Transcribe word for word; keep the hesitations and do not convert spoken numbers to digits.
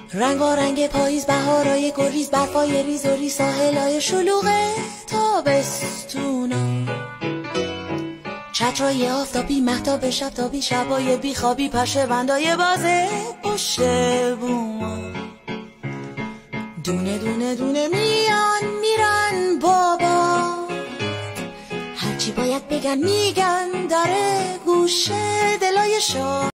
رنگا رنگ پاییز، بهارای گریز، برفای ریز و ریز، ساحلای شلوغ تابستونا، چترای آفتابی، مهتاب شبتابی، شبای بیخوابی، پشه بندای بازه پشت بوما، دونه دونه دونه میان میرن بابا، هرچی باید بگن میگن، داره گوشه دلای شاه.